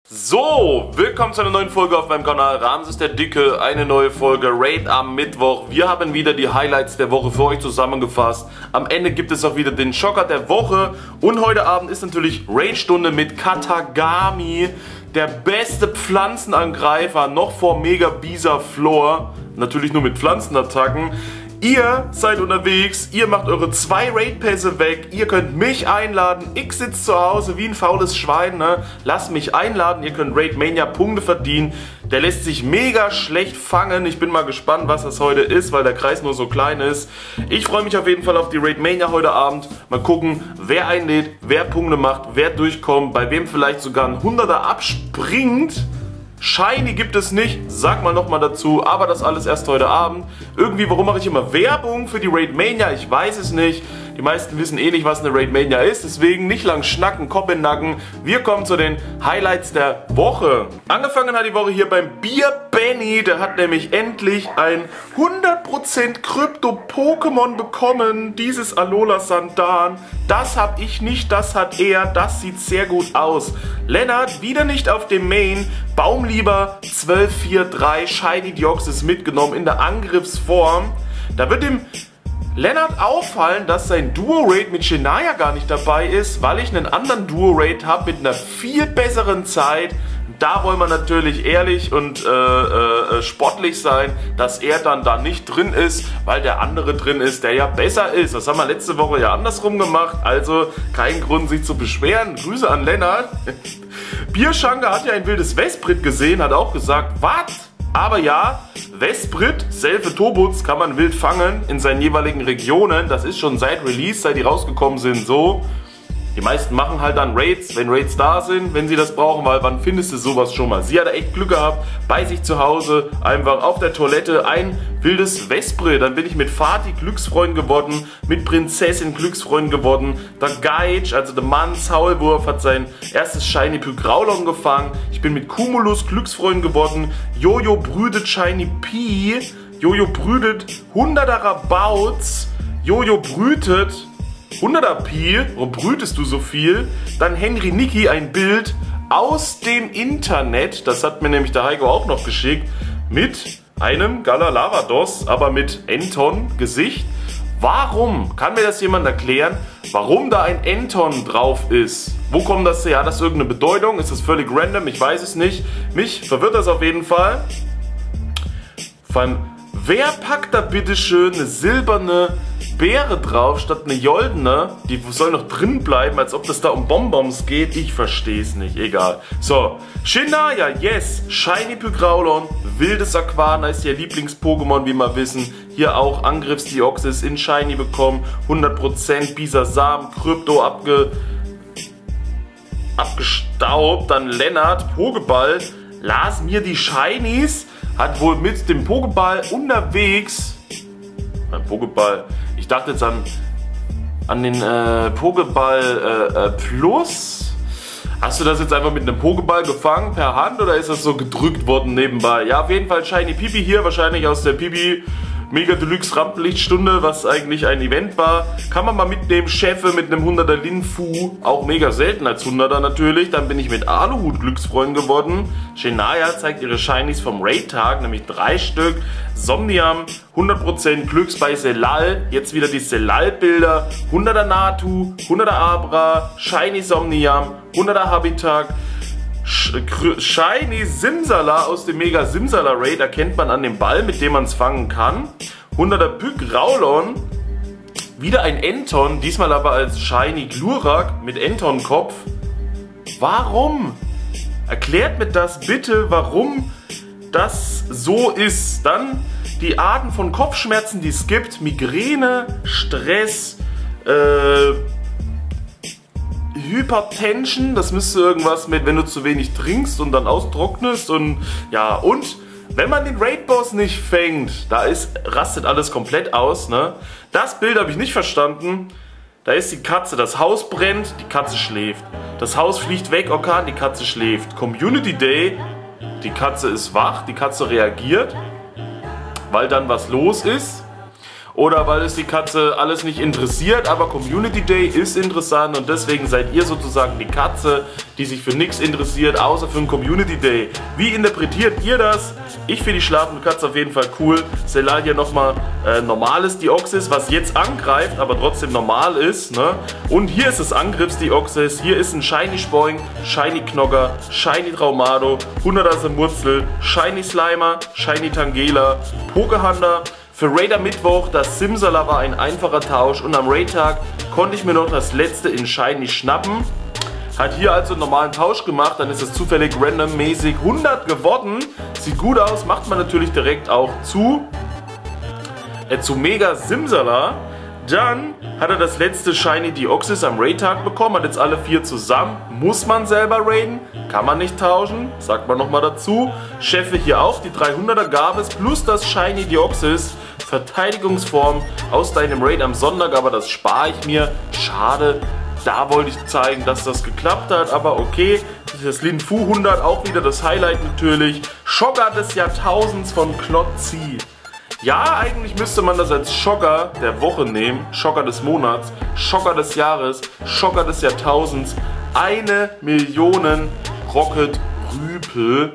So, willkommen zu einer neuen Folge auf meinem Kanal. Ramses der Dicke, eine neue Folge Raid am Mittwoch. Wir haben wieder die Highlights der Woche für euch zusammengefasst. Am Ende gibt es auch wieder den Schocker der Woche. Und heute Abend ist natürlich Raid-Stunde mit Katagami, der beste Pflanzenangreifer, noch vor Mega Bisa Floor. Natürlich nur mit Pflanzenattacken. Ihr seid unterwegs, ihr macht eure 2 Raid-Pässe weg, ihr könnt mich einladen, ich sitze zu Hause wie ein faules Schwein, ne? Lasst mich einladen, ihr könnt Raid Mania Punkte verdienen. Der lässt sich mega schlecht fangen, ich bin mal gespannt, was das heute ist, weil der Kreis nur so klein ist. Ich freue mich auf jeden Fall auf die Raid Mania heute Abend. Mal gucken, wer einlädt, wer Punkte macht, wer durchkommt, bei wem vielleicht sogar ein 100er abspringt. Shiny gibt es nicht, sag mal nochmal dazu, aber das alles erst heute Abend. Irgendwie, warum mache ich immer Werbung für die Raid Mania? Ich weiß es nicht. Die meisten wissen eh nicht, was eine Raid Mania ist, deswegen nicht lang schnacken, Kopf in den Nacken. Wir kommen zu den Highlights der Woche. Angefangen hat die Woche hier beim Bier Benny, der hat nämlich endlich ein 100% Krypto-Pokémon bekommen, dieses Alola Sandan. Das habe ich nicht, das hat er, das sieht sehr gut aus. Lennart wieder nicht auf dem Main, Baumlieber 1243, Shiny Deoxys mitgenommen in der Angriffsform. Da wird dem Lennart auffallen, dass sein Duo-Raid mit Shania gar nicht dabei ist, weil ich einen anderen Duo-Raid habe mit einer viel besseren Zeit. Da wollen wir natürlich ehrlich und sportlich sein, dass er dann da nicht drin ist, weil der andere drin ist, der ja besser ist. Das haben wir letzte Woche ja andersrum gemacht, also kein Grund sich zu beschweren. Grüße an Lennart. Bierschanke hat ja ein wildes Vesprit gesehen, hat auch gesagt, was? Aber ja, Vesprit, Selve Tobuts kann man wild fangen in seinen jeweiligen Regionen. Das ist schon seit Release, seit die rausgekommen sind, so. Die meisten machen halt dann Raids, wenn Raids da sind, wenn sie das brauchen, weil wann findest du sowas schon mal? Sie hat echt Glück gehabt, bei sich zu Hause, einfach auf der Toilette, ein wildes Vesprit. Dann bin ich mit Fatih Glücksfreund geworden, mit Prinzessin Glücksfreund geworden. Der Geitsch, also der Mann Saulwurf, hat sein erstes Shiny Pygraulon gefangen. Ich bin mit Cumulus Glücksfreund geworden. Jojo brütet Shiny P. Jojo brütet 100er Rabauts. Jojo brütet 100er Pi, warum brütest du so viel? Dann Henry Niki, ein Bild aus dem Internet, das hat mir nämlich der Heiko auch noch geschickt, mit einem Galalavados, aber mit Enton-Gesicht. Warum? Kann mir das jemand erklären, warum da ein Enton drauf ist? Wo kommt das her? Hat das irgendeine Bedeutung? Ist das völlig random? Ich weiß es nicht. Mich verwirrt das auf jeden Fall. Vor allem, wer packt da bitte schön eine silberne Beere drauf statt eine goldene? Die soll noch drin bleiben, als ob das da um Bonbons geht. Ich verstehe es nicht, egal. So, Shania, yes, Shiny Pygraulon, wildes Aquana ist ihr Lieblings-Pokémon, wie wir wissen. Hier auch Angriffs-Deoxys in Shiny bekommen, 100% Bisasam, Krypto abgestaubt. Dann Lennart, Pokéball, las mir die Shinies, hat wohl mit dem Pokéball unterwegs, Pokéball, ich dachte jetzt an den Pokéball Plus. Hast du das jetzt einfach mit einem Pokéball gefangen per Hand oder ist das so gedrückt worden nebenbei? Ja, auf jeden Fall Shiny Pipi hier, wahrscheinlich aus der Pipi Mega Deluxe Rampenlichtstunde, was eigentlich ein Event war. Kann man mal mitnehmen, Chefe mit einem 100er Linfu, auch mega selten als 100er natürlich. Dann bin ich mit Aluhut Glücksfreund geworden. Shania zeigt ihre Shinies vom Raid-Tag, nämlich 3 Stück. Somnium, 100% Glücks bei Selal. Jetzt wieder die Selal-Bilder. 100er Natu, 100er Abra, Shiny Somnium, 100er Habitat. Shiny Simsala aus dem Mega Simsala Raid erkennt man an dem Ball, mit dem man es fangen kann. 100er Pygraulon, wieder ein Enton, diesmal aber als Shiny Glurak mit Enton-Kopf. Warum? Erklärt mir das bitte, warum das so ist. Dann die Arten von Kopfschmerzen, die es gibt. Migräne, Stress, Hypertension, das müsste irgendwas mit, wenn du zu wenig trinkst und dann austrocknest und ja, und wenn man den Raid-Boss nicht fängt, rastet alles komplett aus, ne? Das Bild habe ich nicht verstanden. Da ist die Katze, das Haus brennt, die Katze schläft. Das Haus fliegt weg, Orkan, die Katze schläft. Community Day, die Katze ist wach, die Katze reagiert, weil dann was los ist. oder weil es die Katze alles nicht interessiert, aber Community Day ist interessant und deswegen seid ihr sozusagen die Katze, die sich für nichts interessiert, außer für einen Community Day. Wie interpretiert ihr das? Ich finde die schlafende Katze auf jeden Fall cool. Selal hier nochmal normales Deoxys, was jetzt angreift, aber trotzdem normal ist. Ne? Und hier ist das Angriffs-Deoxys, hier ist ein Shiny Spoing, Shiny Knogger, Shiny Traumado, 100er Semurzel, Shiny Slimer, Shiny Tangela, Pokehunter. Für Raid am Mittwoch, das Simsala war ein einfacher Tausch und am Raid-Tag konnte ich mir noch das letzte in Shiny schnappen. Hat hier also einen normalen Tausch gemacht, dann ist es zufällig randommäßig 100 geworden. Sieht gut aus, macht man natürlich direkt auch zu Mega Simsala. Dann hat er das letzte Shiny Deoxys am Raid-Tag bekommen, hat jetzt alle 4 zusammen. Muss man selber raiden, kann man nicht tauschen, sagt man nochmal dazu. Chefe hier auch, die 300er gab es, plus das Shiny Deoxys, Verteidigungsform aus deinem Raid am Sonntag, aber das spare ich mir, schade. Da wollte ich zeigen, dass das geklappt hat, aber okay. Das Lin Fu 100, auch wieder das Highlight natürlich. Schocker des Jahrtausends von Klotzi. Ja, eigentlich müsste man das als Schocker der Woche nehmen, Schocker des Monats, Schocker des Jahres, Schocker des Jahrtausends. 1 Million Rocket Rüpel.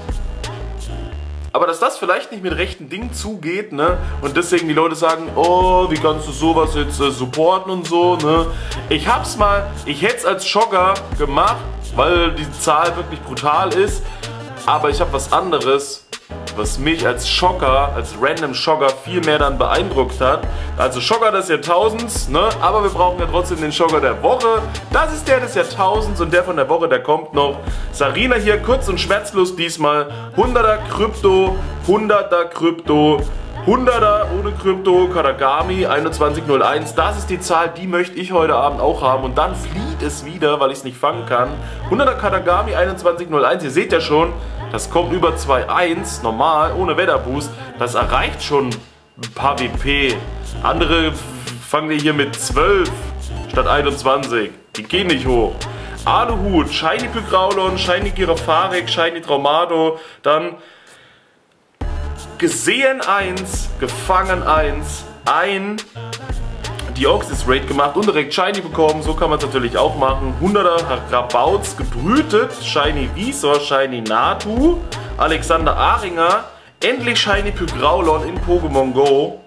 Aber dass das vielleicht nicht mit rechten Dingen zugeht, ne? Und deswegen die Leute sagen, oh, wie kannst du sowas jetzt supporten und so, ne? Ich hätte es als Schocker gemacht, weil die Zahl wirklich brutal ist. Aber ich habe was anderes, was mich als Schocker, als Random Schocker viel mehr dann beeindruckt hat. Also Schocker des Jahrtausends, ne? Aber wir brauchen ja trotzdem den Schocker der Woche. Das ist der des Jahrtausends und der von der Woche, der kommt noch. Sarina hier, kurz und schmerzlos diesmal. 100er Krypto, 100er Krypto, 100er ohne Krypto, Karagami 2101. Das ist die Zahl, die möchte ich heute Abend auch haben. Und dann flieht es wieder, weil ich es nicht fangen kann. 100er Karagami 2101, ihr seht ja schon, das kommt über 2.1, normal, ohne Wetterboost. Das erreicht schon ein paar WP. Andere fangen wir hier mit 12 statt 21. Die gehen nicht hoch. Aluhut, Shiny Pygraulon, Shiny Girafarik, Shiny Traumado. Dann gesehen 1, gefangen 1, ein Deoxys Raid gemacht und direkt Shiny bekommen, so kann man es natürlich auch machen. 100er Rabauts gebrütet, Shiny Visor, Shiny Natu, Alexander Aringer, endlich Shiny Pygraulon in Pokémon Go.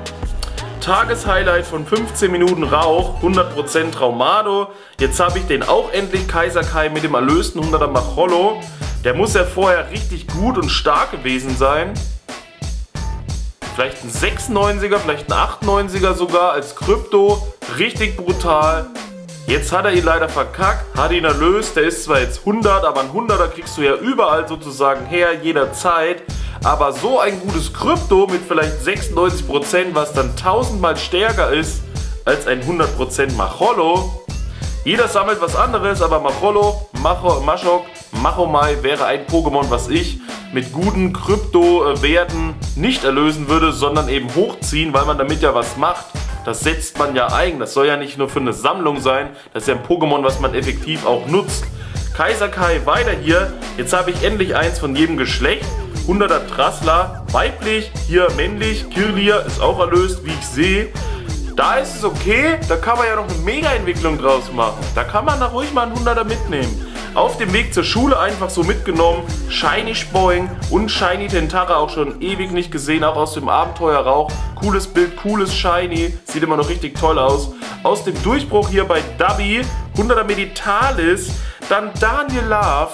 Tageshighlight von 15 Minuten Rauch, 100% Traumado. Jetzt habe ich den auch endlich, Kaiser Kai mit dem erlösten 100er Machollo. Der muss ja vorher richtig gut und stark gewesen sein. Vielleicht ein 96er, vielleicht ein 98er sogar als Krypto. Richtig brutal. Jetzt hat er ihn leider verkackt, hat ihn erlöst. Der ist zwar jetzt 100, aber ein 100er kriegst du ja überall sozusagen her, jederzeit. Aber so ein gutes Krypto mit vielleicht 96%, was dann 1000-mal stärker ist als ein 100% Machollo. Jeder sammelt was anderes, aber Machollo, Machok, Machomai wäre ein Pokémon, was ich mit guten Kryptowerten nicht erlösen würde, sondern eben hochziehen, weil man damit ja was macht. Das setzt man ja ein. Das soll ja nicht nur für eine Sammlung sein, das ist ja ein Pokémon, was man effektiv auch nutzt. Kaiser Kai weiter hier. Jetzt habe ich endlich eins von jedem Geschlecht. 100er Trassler, weiblich, hier männlich. Kirlia ist auch erlöst, wie ich sehe. Da ist es okay, da kann man ja noch eine Mega-Entwicklung draus machen. Da kann man da ruhig mal einen 100er mitnehmen. Auf dem Weg zur Schule einfach so mitgenommen. Shiny Spoing und Shiny Tentara auch schon ewig nicht gesehen, auch aus dem Abenteuerrauch. Cooles Bild, cooles Shiny, sieht immer noch richtig toll aus. Aus dem Durchbruch hier bei Dubby, 100er Meditalis, dann Daniel Love,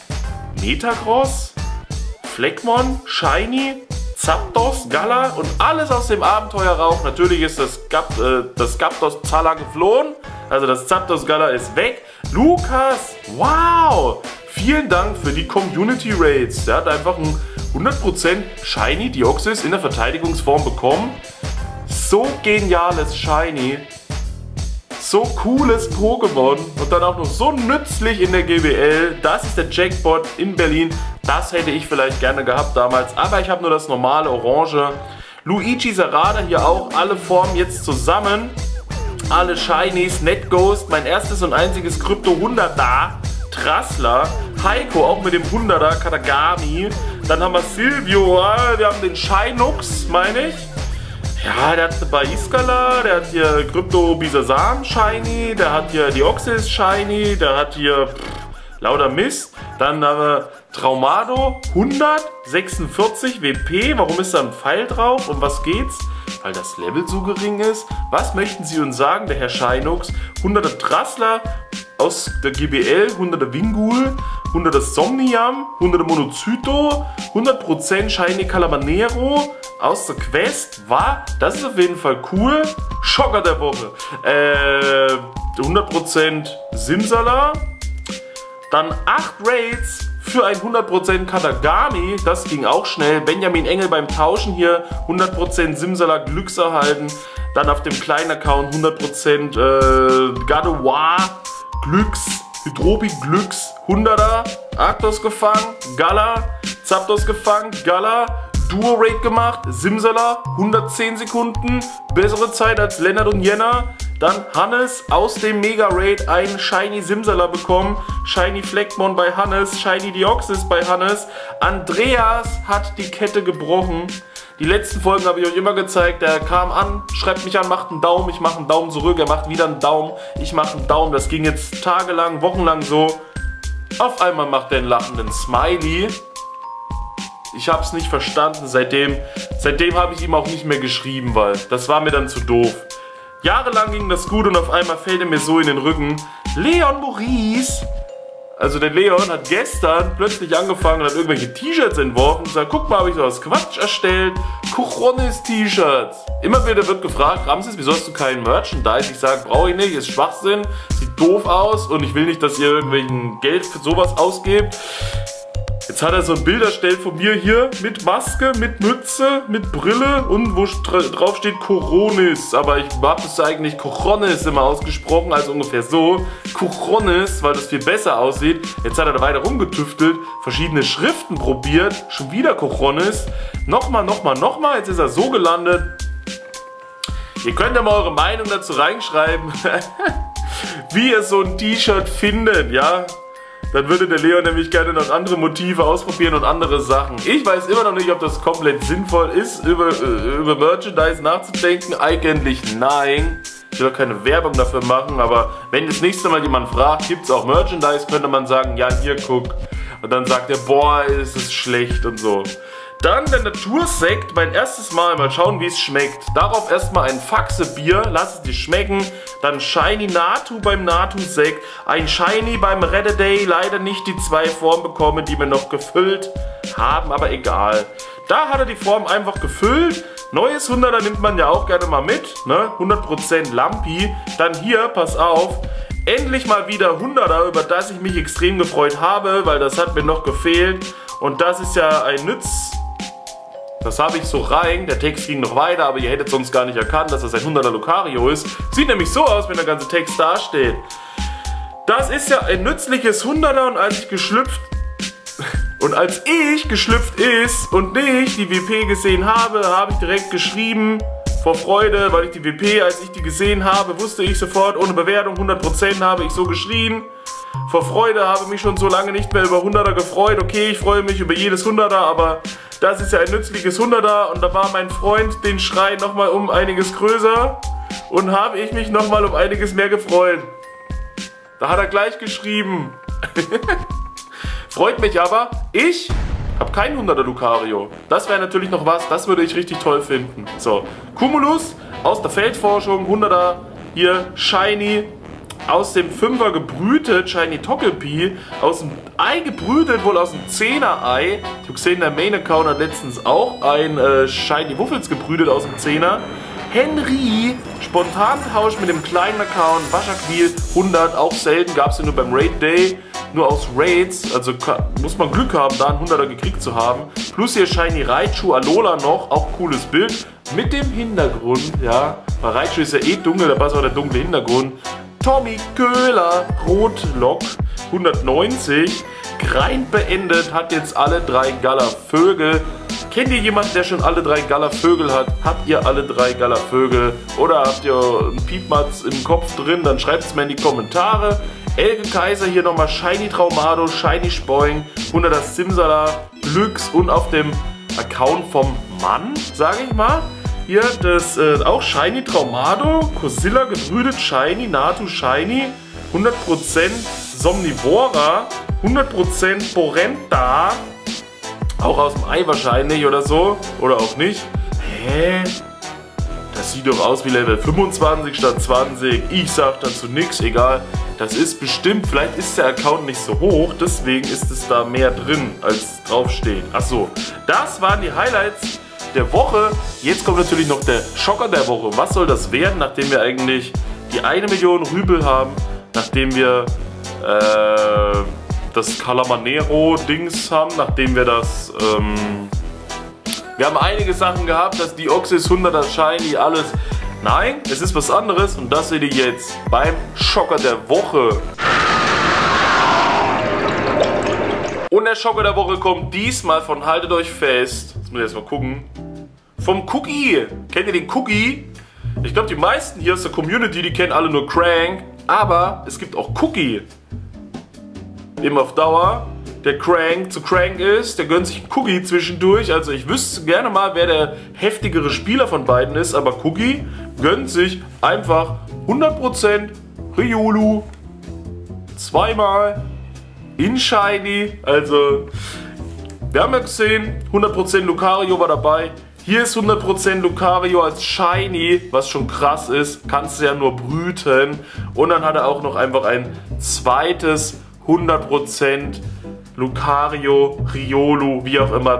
Metagross, Fleckmon, Shiny, Zapdos, Gala und alles aus dem Abenteuerrauch. Natürlich ist das Zapdos Zala geflohen, also das Zapdos Gala ist weg. Lukas, wow, vielen Dank für die Community Raids. Der hat einfach ein 100% Shiny Deoxys in der Verteidigungsform bekommen. So geniales Shiny, so cooles Pokémon und dann auch noch so nützlich in der GWL. Das ist der Jackpot in Berlin. Das hätte ich vielleicht gerne gehabt damals, aber ich habe nur das normale Orange. Luigi Serrada hier auch, alle Formen jetzt zusammen. Alle Shinies, Netghost, mein erstes und einziges Krypto 100er, Trassler, Heiko auch mit dem 100er, Katagami. Dann haben wir Silvio, wir haben den Shinux, meine ich. Ja, der hat eine Baiskala, der hat hier Krypto Bisasam Shiny, der hat hier Deoxys Shiny, der hat hier lauter Mist. Dann haben wir Traumado 146 WP. Warum ist da ein Pfeil drauf? Um was geht's? Weil das Level so gering ist. Was möchten Sie uns sagen, der Herr Shinux? 100er Trassler aus der GBL, 100er Wingul, 100er Somnium, 100er Monocyto, 100% Shiny Calamanero aus der Quest. Das ist auf jeden Fall cool. Schocker der Woche. 100% Simsala. Dann 8 Raids für ein 100% Katagami. Das ging auch schnell. Benjamin Engel beim Tauschen hier. 100% Simsala Glücks erhalten. Dann auf dem kleinen Account 100% Gardevoir Glücks. Hydropi Glücks. 100er. Arctos gefangen. Gala. Zapdos gefangen. Gala. Duo Raid gemacht. Simsala. 110 Sekunden. Bessere Zeit als Lennart und Jenna. Dann Hannes aus dem Mega Raid ein Shiny Simsala bekommen. Shiny Fleckmon bei Hannes. Shiny Deoxys bei Hannes. Andreas hat die Kette gebrochen. Die letzten Folgen habe ich euch immer gezeigt. Der kam an, schreibt mich an, macht einen Daumen. Ich mache einen Daumen zurück. Er macht wieder einen Daumen. Ich mache einen Daumen. Das ging jetzt tagelang, wochenlang so. Auf einmal macht er einen lachenden Smiley. Ich habe es nicht verstanden. Seitdem habe ich ihm auch nicht mehr geschrieben, weil das war mir dann zu doof. Jahrelang ging das gut und auf einmal fällt er mir so in den Rücken. Leon Maurice. Also der Leon hat gestern plötzlich angefangen und hat irgendwelche T-Shirts entworfen und gesagt, guck mal, habe ich so aus Quatsch erstellt. Kuchonis T-Shirts. Immer wieder wird gefragt, Ramses, wieso hast du keinen Merchandise? Ich sage, brauche ich nicht, ist Schwachsinn, sieht doof aus und ich will nicht, dass ihr irgendwelchen Geld für sowas ausgebt. Jetzt hat er so ein Bild erstellt von mir hier mit Maske, mit Mütze, mit Brille und wo drauf steht Kuchonis. Aber ich habe es eigentlich Kuchonis immer ausgesprochen, also ungefähr so. Kuchonis, weil das viel besser aussieht. Jetzt hat er da weiter rumgetüftelt, verschiedene Schriften probiert, schon wieder Kuchonis. Nochmal, jetzt ist er so gelandet. Ihr könnt ja mal eure Meinung dazu reinschreiben, wie ihr so ein T-Shirt findet, ja. Dann würde der Leon nämlich gerne noch andere Motive ausprobieren und andere Sachen. Ich weiß immer noch nicht, ob das komplett sinnvoll ist, über Merchandise nachzudenken. Eigentlich nein. Ich will keine Werbung dafür machen, aber wenn das nächste Mal jemand fragt, gibt es auch Merchandise, könnte man sagen, ja hier guck. Und dann sagt er, boah, ist es schlecht und so. Dann der Natursekt, mein erstes Mal schauen, wie es schmeckt. Darauf erstmal ein Faxe-Bier, lass es dir schmecken. Dann Shiny Natu beim Natu-Sekt. Ein Shiny beim Red Day, leider nicht die 2 Formen bekommen, die wir noch gefüllt haben, aber egal. Da hat er die Form einfach gefüllt. Neues 100er nimmt man ja auch gerne mal mit, ne? 100% Lampi. Dann hier, pass auf. Endlich mal wieder 100er, über das ich mich extrem gefreut habe, weil das hat mir noch gefehlt. Und das ist ja ein Das habe ich so rein, der Text ging noch weiter, aber ihr hättet sonst gar nicht erkannt, dass das ein 100er Lucario ist. Sieht nämlich so aus, wenn der ganze Text dasteht. Das ist ja ein nützliches 100er und als ich geschlüpft ist und nicht die WP gesehen habe, habe ich direkt geschrieben, vor Freude, weil ich die WP, als ich die gesehen habe, wusste ich sofort, ohne Bewertung, 100% habe ich so geschrien. Vor Freude habe mich schon so lange nicht mehr über 100er gefreut. Okay, ich freue mich über jedes 100er, aber das ist ja ein nützliches 100er und da war mein Freund den Schrei nochmal um einiges größer und habe ich mich nochmal um einiges mehr gefreut. Da hat er gleich geschrieben. Freut mich aber, ich habe keinen 100er Lucario. Das wäre natürlich noch was, das würde ich richtig toll finden. So, Cumulus aus der Feldforschung, 100er, hier Shiny. Aus dem 5er gebrütet, Shiny Togepi, aus dem Ei gebrütet, wohl aus dem 10er Ei. Ich habe gesehen, der Main Account hat letztens auch ein Shiny Wuffels gebrütet aus dem 10er. Henry, Spontantausch mit dem kleinen Account, Waschaquil 100, auch selten, gab es ja nur beim Raid Day, nur aus Raids, also muss man Glück haben, da einen 100er gekriegt zu haben. Plus hier Shiny Raichu, Alola noch, auch cooles Bild, mit dem Hintergrund, ja, weil Raichu ist ja eh dunkel, da passt auch der dunkle Hintergrund. Tommy Köhler, Rotlock, 190, Grind beendet, hat jetzt alle 3 Gala-Vögel. Kennt ihr jemanden, der schon alle 3 Gala-Vögel hat? Habt ihr alle 3 Gala-Vögel? Oder habt ihr einen Piepmatz im Kopf drin? Dann schreibt es mir in die Kommentare. Elke Kaiser hier nochmal Shiny Traumado, Shiny Spoing, 100er Simsala, Glücks und auf dem Account vom Mann, sage ich mal, Hier, das auch Shiny Traumado, Cosilla gebrütet, Shiny, Natu Shiny, 100% Somnivora, 100% Porenta, auch aus dem Ei wahrscheinlich oder so, oder auch nicht. Hä? Das sieht doch aus wie Level 25 statt 20. Ich sag dazu nichts, egal. Das ist bestimmt, vielleicht ist der Account nicht so hoch, deswegen ist es da mehr drin, als draufsteht. Achso, das waren die Highlights der Woche. Jetzt kommt natürlich noch der Schocker der Woche. Was soll das werden, nachdem wir eigentlich die 1 Million Rübel haben, nachdem wir das Calamanero-Dings haben, nachdem wir das, wir haben einige Sachen gehabt, dass die Oxys 100er Shiny, alles. Nein, es ist was anderes und das seht ihr jetzt beim Schocker der Woche. Und der Schocker der Woche kommt diesmal von, haltet euch fest, jetzt muss ich erstmal gucken, vom Cookie. Kennt ihr den Cookie? Ich glaube, die meisten hier aus der Community, die kennen alle nur Crank, aber es gibt auch Cookie. Eben auf Dauer. Der Crank zu Crank ist, der gönnt sich einen Cookie zwischendurch. Also ich wüsste gerne mal, wer der heftigere Spieler von beiden ist, aber Cookie gönnt sich einfach 100% Riolu. Zweimal in Shiny. Also, wir haben ja gesehen, 100% Lucario war dabei. Hier ist 100% Lucario als Shiny, was schon krass ist. Kannst du ja nur brüten. Und dann hat er auch noch einfach ein zweites 100% Lucario, Riolu, wie auch immer,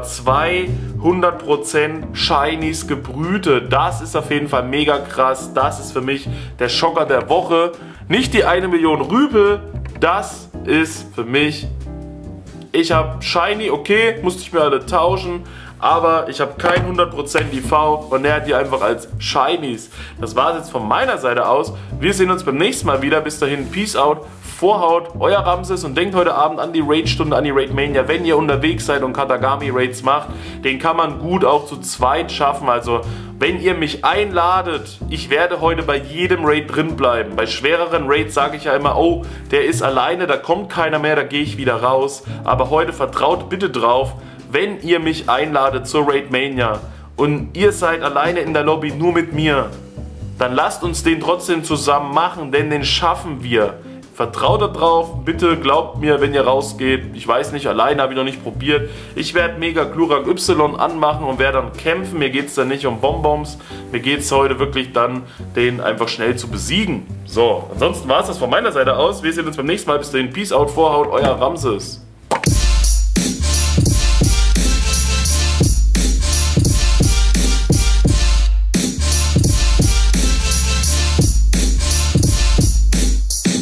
200% Shinies gebrütet. Das ist auf jeden Fall mega krass. Das ist für mich der Schocker der Woche. Nicht die 1 Million Rübel, das ist für mich, ich habe Shiny, okay, musste ich mir alle tauschen, aber ich habe kein 100% IV und er hat die einfach als Shinies. Das war es jetzt von meiner Seite aus. Wir sehen uns beim nächsten Mal wieder. Bis dahin, Peace out. Vorhaut, euer Ramses, und denkt heute Abend an die Raid-Stunde, an die Raid-Mania. Wenn ihr unterwegs seid und Katagami-Raids macht, den kann man gut auch zu zweit schaffen. Also, wenn ihr mich einladet, ich werde heute bei jedem Raid drin bleiben. Bei schwereren Raids sage ich ja immer, oh, der ist alleine, da kommt keiner mehr, da gehe ich wieder raus. Aber heute vertraut bitte drauf, wenn ihr mich einladet zur Raid-Mania und ihr seid alleine in der Lobby nur mit mir, dann lasst uns den trotzdem zusammen machen, denn den schaffen wir. Vertraut da drauf, bitte glaubt mir, wenn ihr rausgeht. Ich weiß nicht, alleine habe ich noch nicht probiert. Ich werde Mega Glurak Y anmachen und werde dann kämpfen. Mir geht es dann nicht um Bonbons. Mir geht es heute wirklich dann, den einfach schnell zu besiegen. So, ansonsten war es das von meiner Seite aus. Wir sehen uns beim nächsten Mal. Bis dahin, Peace out, Vorhaut, euer Ramses.